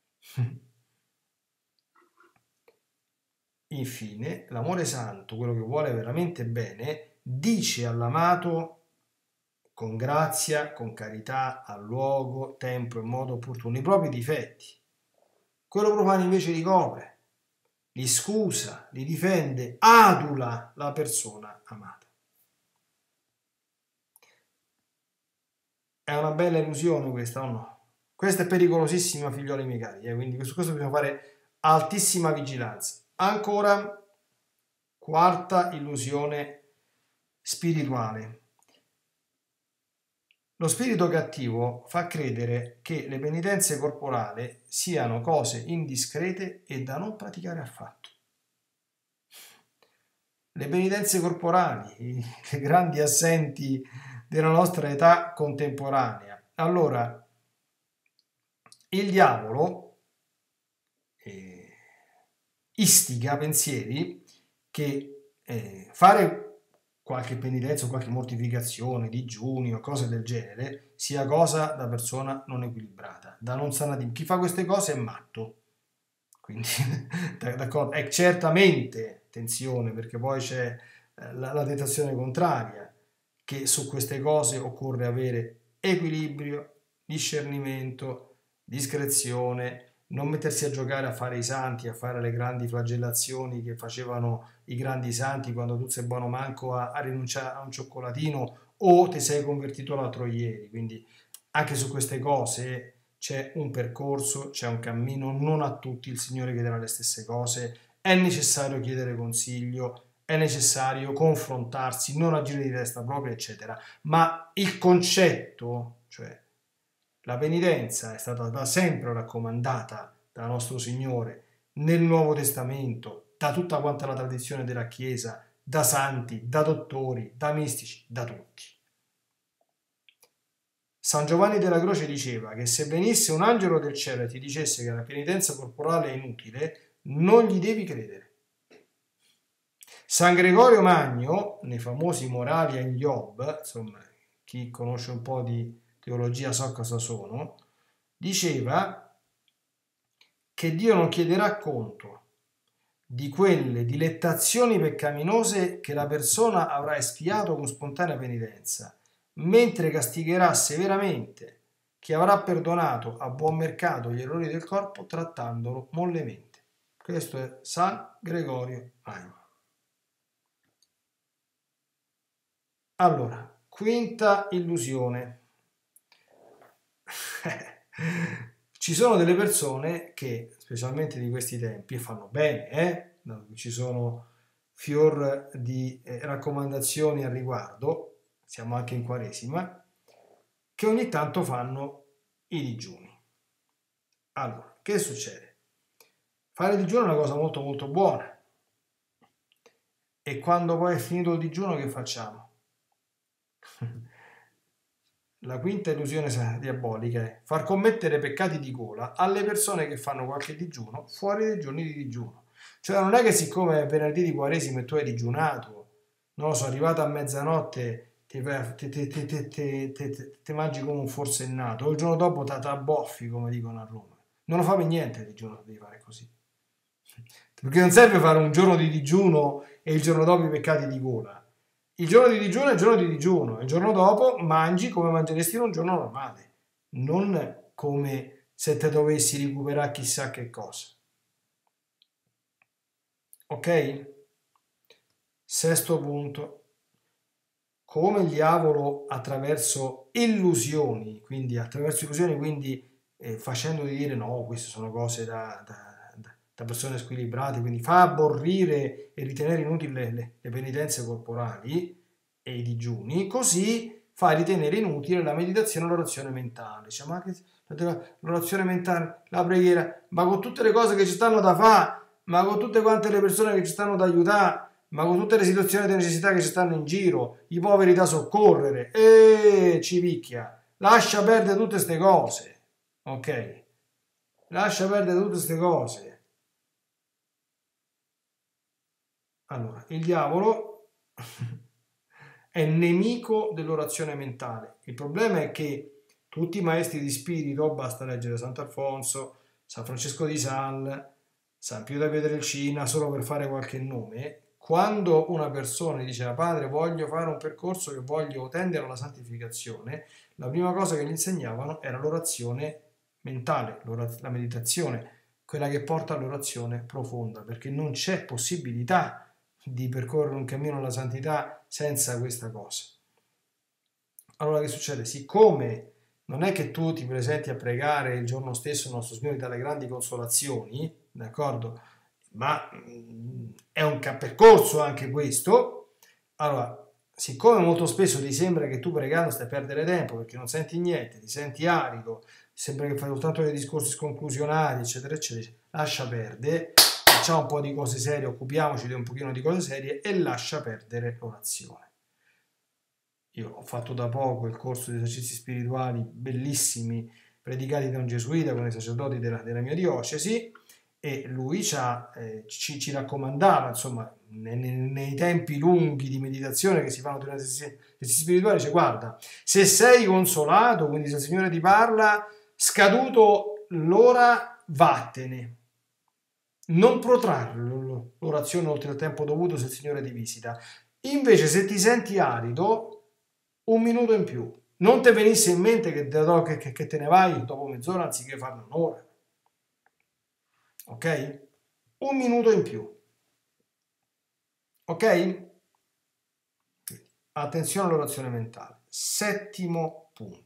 Infine, l'amore santo, quello che vuole veramente bene, dice all'amato con grazia, con carità, a luogo, tempo e modo opportuno i propri difetti. Quello profano invece li copre, li scusa, li difende, adula la persona amata. È una bella illusione questa o no? Questa è pericolosissima, figlioli miei cari, eh? Quindi su questo bisogna fare altissima vigilanza. Ancora, quarta illusione spirituale. Lo spirito cattivo fa credere che le penitenze corporali siano cose indiscrete e da non praticare affatto. Le penitenze corporali, le grandi assenti della nostra età contemporanea. Allora, il diavolo eh, istiga pensieri che eh, fare qualche penitenza o qualche mortificazione, digiuni o cose del genere sia cosa da persona non equilibrata, da non sanati. Chi fa queste cose è matto. Quindi, d'accordo, è certamente attenzione, perché poi c'è eh, la, la tentazione contraria, che su queste cose occorre avere equilibrio, discernimento, discrezione, non mettersi a giocare a fare i santi, a fare le grandi flagellazioni che facevano i grandi santi quando tu sei buono manco a, a rinunciare a un cioccolatino o ti sei convertito l'altro ieri. Quindi anche su queste cose c'è un percorso, c'è un cammino, non a tutti il Signore chiederà le stesse cose, è necessario chiedere consiglio, è necessario confrontarsi, non agire di testa propria, eccetera. Ma il concetto, cioè la penitenza, è stata da sempre raccomandata da nostro Signore nel Nuovo Testamento, da tutta quanta la tradizione della Chiesa, da santi, da dottori, da mistici, da tutti. San Giovanni della Croce diceva che se venisse un angelo del cielo e ti dicesse che la penitenza corporale è inutile, non gli devi credere. San Gregorio Magno, nei famosi Morali agli Job, insomma, chi conosce un po' di teologia so cosa sono, diceva che Dio non chiederà conto di quelle dilettazioni peccaminose che la persona avrà espiato con spontanea penitenza, mentre castigherà severamente chi avrà perdonato a buon mercato gli errori del corpo trattandolo mollemente. Questo è San Gregorio Magno. Allora, quinta illusione. Ci sono delle persone che, specialmente di questi tempi, fanno bene, eh? Ci sono fior di eh, raccomandazioni al riguardo, siamo anche in Quaresima, che ogni tanto fanno i digiuni. Allora, che succede? Fare il digiuno è una cosa molto molto buona. E quando poi è finito il digiuno, che facciamo? La quinta illusione diabolica è far commettere peccati di gola alle persone che fanno qualche digiuno fuori dai giorni di digiuno. Cioè non è che siccome è venerdì di Quaresima e tu hai digiunato, non lo so, arrivato a mezzanotte ti, ti, ti, ti, ti, ti, ti, ti mangi come un forsennato, o il giorno dopo ti abboffi, come dicono a Roma. Non lo fa per niente il digiuno, devi fare così. Perché non serve fare un giorno di digiuno e il giorno dopo i peccati di gola. Il giorno di digiuno è il giorno di digiuno, il giorno dopo mangi come mangeresti in un giorno normale, non come se te dovessi recuperare chissà che cosa. Ok? Sesto punto. Come il diavolo attraverso illusioni, quindi attraverso illusioni, quindi eh, facendo di dire no, queste sono cose da... da da persone squilibrate, quindi fa aborrire e ritenere inutili le, le, le penitenze corporali e i digiuni, così fa ritenere inutile la meditazione e l'orazione mentale. Cioè, ma che, l'orazione mentale, la preghiera, ma con tutte le cose che ci stanno da fare, ma con tutte quante le persone che ci stanno da aiutare, ma con tutte le situazioni di necessità che ci stanno in giro, i poveri da soccorrere, e ci picchia, lascia perdere tutte queste cose, ok? Lascia perdere tutte queste cose. Allora, il diavolo è nemico dell'orazione mentale. Il problema è che tutti i maestri di spirito, basta leggere Sant'Alfonso, San Francesco di Sales, San Pio da Pietrelcina, solo per fare qualche nome, quando una persona dice: padre, voglio fare un percorso che voglio tendere alla santificazione, la prima cosa che gli insegnavano era l'orazione mentale, la meditazione, quella che porta all'orazione profonda, perché non c'è possibilità di percorrere un cammino alla santità senza questa cosa. Allora che succede? Siccome non è che tu ti presenti a pregare il giorno stesso il nostro Signore dalle grandi consolazioni, d'accordo? Ma è un percorso anche questo. Allora, siccome molto spesso ti sembra che tu pregando stai a perdere tempo perché non senti niente, ti senti arido, sembra che fai soltanto dei discorsi sconclusionali, eccetera, eccetera, lascia perdere. Facciamo un po' di cose serie, occupiamoci di un pochino di cose serie e lascia perdere l'orazione. Io ho fatto da poco il corso di esercizi spirituali bellissimi predicati da un gesuita con i sacerdoti della, della mia diocesi, e lui eh, ci, ci raccomandava, insomma, nei, nei tempi lunghi di meditazione che si fanno durante gli esercizi spirituali, dice: guarda, se sei consolato, quindi se il Signore ti parla, scaduto l'ora, vattene. Non protrarre minuto l'orazione oltre il tempo dovuto se il Signore ti visita. Invece se ti senti arido, un minuto in più. Non ti venisse in mente che, che, che, che te ne vai dopo mezz'ora anziché farne un'ora. Ok? Un minuto in più. Ok? Attenzione all'orazione mentale. Settimo punto.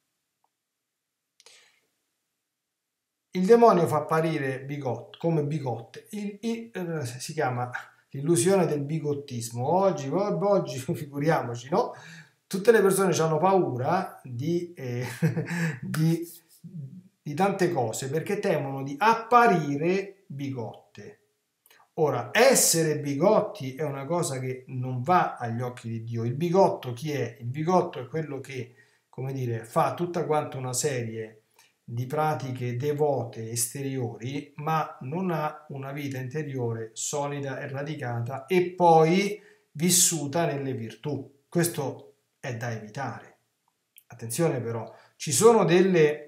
Il demonio fa apparire bigot, come bigotte. Il, il, eh, si chiama l'illusione del bigottismo. Oggi, oggi, figuriamoci, no? Tutte le persone hanno paura di, eh, di, di tante cose perché temono di apparire bigotte. Ora, essere bigotti è una cosa che non va agli occhi di Dio. Il bigotto chi è? Il bigotto è quello che, come dire, fa tutta quanta una serie di pratiche devote esteriori, ma non ha una vita interiore solida e radicata e poi vissuta nelle virtù. Questo è da evitare. Attenzione però, ci sono delle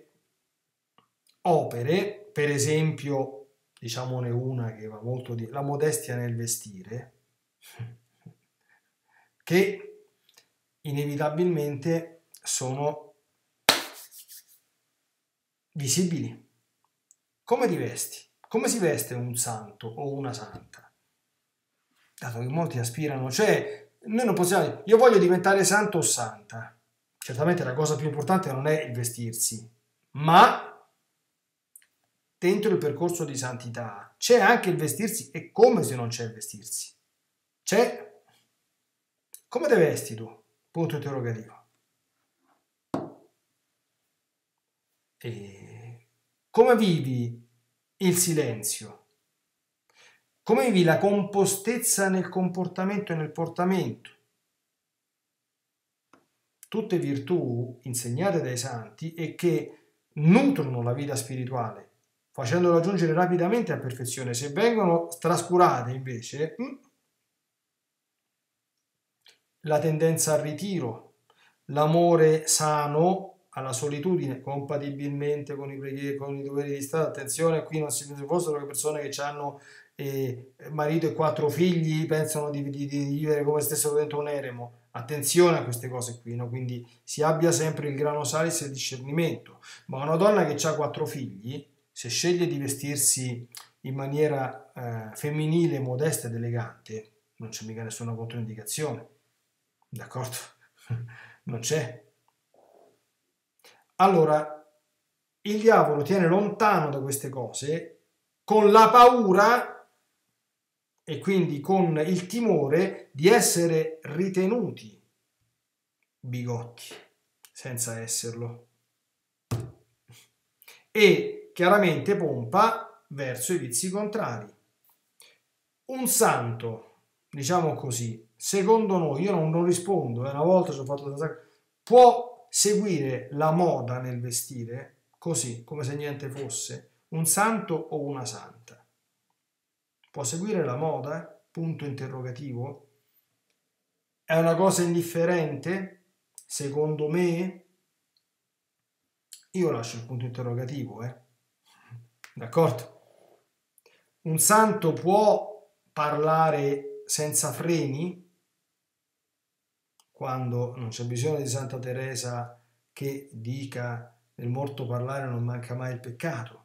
opere, per esempio, diciamone una che va molto di la modestia nel vestire, che inevitabilmente sono visibili. Come ti vesti? Come si veste un santo o una santa? Dato che molti aspirano, cioè noi non possiamo, io voglio diventare santo o santa. Certamente la cosa più importante non è il vestirsi, ma dentro il percorso di santità c'è anche il vestirsi. E come se non c'è il vestirsi? C'è. Come ti vesti tu? Punto interrogativo. E come vivi il silenzio? Come vivi la compostezza nel comportamento e nel portamento? Tutte virtù insegnate dai santi e che nutrono la vita spirituale, facendolo raggiungere rapidamente a perfezione. Se vengono trascurate invece, la tendenza al ritiro, l'amore sano alla solitudine, compatibilmente con i, preghieri, con i doveri di Stato. Attenzione, qui non si fossero le persone che hanno eh, marito e quattro figli, pensano di, di, di vivere come se stessero dentro un eremo. Attenzione a queste cose qui, no? Quindi si abbia sempre il grano salis e il discernimento. Ma una donna che ha quattro figli, se sceglie di vestirsi in maniera eh, femminile, modesta ed elegante, non c'è mica nessuna controindicazione. D'accordo? Non c'è. Allora, il diavolo tiene lontano da queste cose con la paura e quindi con il timore di essere ritenuti bigotti senza esserlo. E chiaramente pompa verso i vizi contrari. Un santo, diciamo così, secondo noi, io non, non rispondo, eh, una volta ci ho fatto può seguire la moda nel vestire così, come se niente fosse, un santo o una santa. Può seguire la moda? Punto interrogativo. È una cosa indifferente? Secondo me? Io lascio il punto interrogativo, eh. D'accordo? Un santo può parlare senza freni? Quando non c'è bisogno di Santa Teresa che dica nel morto parlare non manca mai il peccato.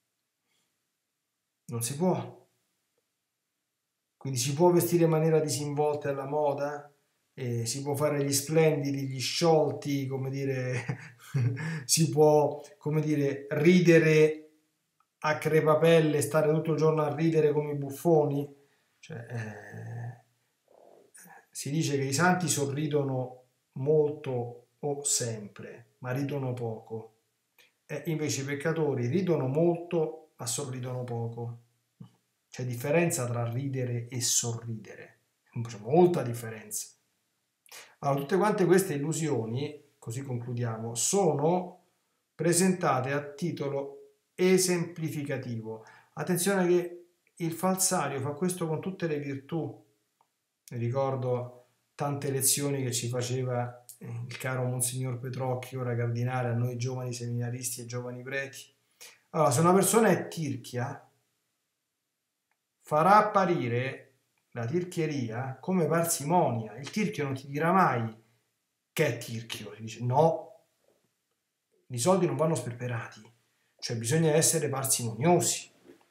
Non si può. Quindi si può vestire in maniera disinvolta alla moda, e si può fare gli splendidi, gli sciolti, come dire, si può, come dire, ridere a crepapelle, stare tutto il giorno a ridere come i buffoni. Cioè, eh, si dice che i santi sorridono molto o sempre, ma ridono poco. E invece i peccatori ridono molto, ma sorridono poco. C'è differenza tra ridere e sorridere. C'è molta differenza. Allora, tutte quante queste illusioni, così concludiamo, sono presentate a titolo esemplificativo. Attenzione che il falsario fa questo con tutte le virtù. Ricordo tante lezioni che ci faceva il caro Monsignor Petrocchi, ora cardinale, a noi giovani seminaristi e giovani preti. Allora, se una persona è tirchia, farà apparire la tirchieria come parsimonia. Il tirchio non ti dirà mai che è tirchio, ti dice no, i soldi non vanno sperperati, cioè bisogna essere parsimoniosi,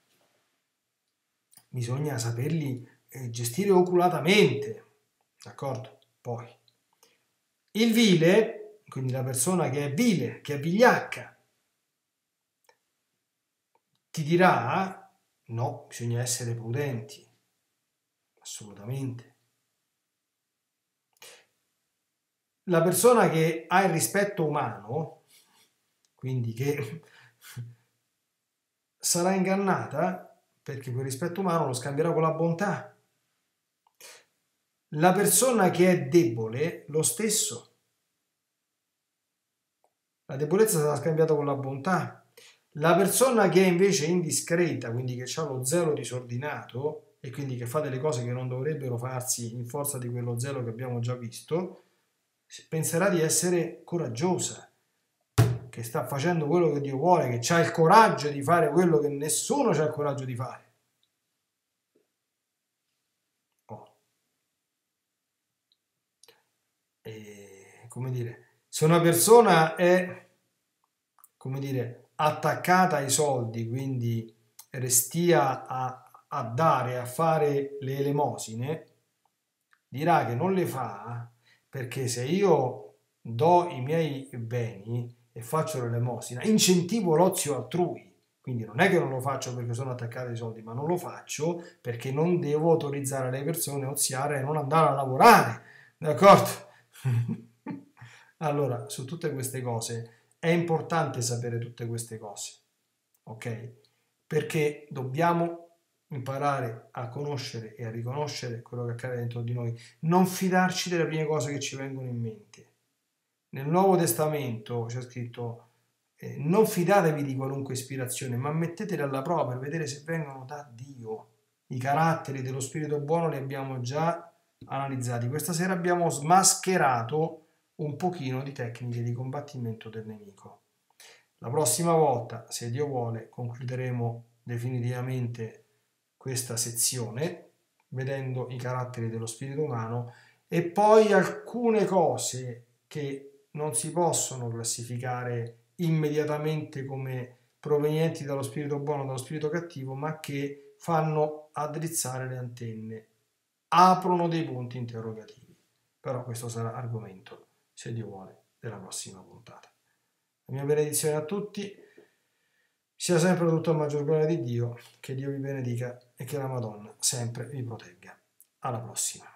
bisogna saperli eh, gestire oculatamente, d'accordo? Poi il vile, quindi la persona che è vile, che è vigliacca, ti dirà no, bisogna essere prudenti, assolutamente. La persona che ha il rispetto umano, quindi che sarà ingannata perché quel rispetto umano lo scambierà con la bontà. La persona che è debole, lo stesso. La debolezza sarà scambiata con la bontà. La persona che è invece indiscreta, quindi che ha lo zelo disordinato e quindi che fa delle cose che non dovrebbero farsi in forza di quello zelo che abbiamo già visto, penserà di essere coraggiosa, che sta facendo quello che Dio vuole, che ha il coraggio di fare quello che nessuno ha il coraggio di fare. Oh. E, come dire, se una persona è, come dire, attaccata ai soldi, quindi restia a, a dare, a fare le elemosine, dirà che non le fa perché se io do i miei beni e faccio l'elemosina, incentivo l'ozio altrui. Quindi non è che non lo faccio perché sono attaccato ai soldi, ma non lo faccio perché non devo autorizzare le persone a oziare e non andare a lavorare. D'accordo? Allora, su tutte queste cose è importante sapere tutte queste cose, ok? Perché dobbiamo imparare a conoscere e a riconoscere quello che accade dentro di noi, non fidarci delle prime cose che ci vengono in mente. Nel Nuovo Testamento c'è scritto eh, non fidatevi di qualunque ispirazione, ma mettetele alla prova per vedere se vengono da Dio. I caratteri dello Spirito buono li abbiamo già analizzati. Questa sera abbiamo smascherato un pochino di tecniche di combattimento del nemico. La prossima volta, se Dio vuole, concluderemo definitivamente questa sezione vedendo i caratteri dello spirito umano e poi alcune cose che non si possono classificare immediatamente come provenienti dallo spirito buono o dallo spirito cattivo, ma che fanno addrizzare le antenne, aprono dei punti interrogativi. Però questo sarà argomento, se Dio vuole, della prossima puntata. La mia benedizione a tutti, sia sempre tutto il maggior gloria di Dio, che Dio vi benedica e che la Madonna sempre vi protegga. Alla prossima.